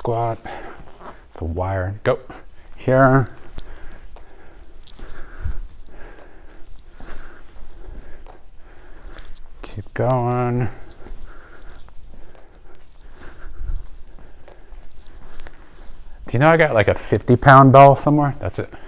squat. It's the wire. Go. Here. Keep going. Do you know I got like a 50-pound bell somewhere? That's it.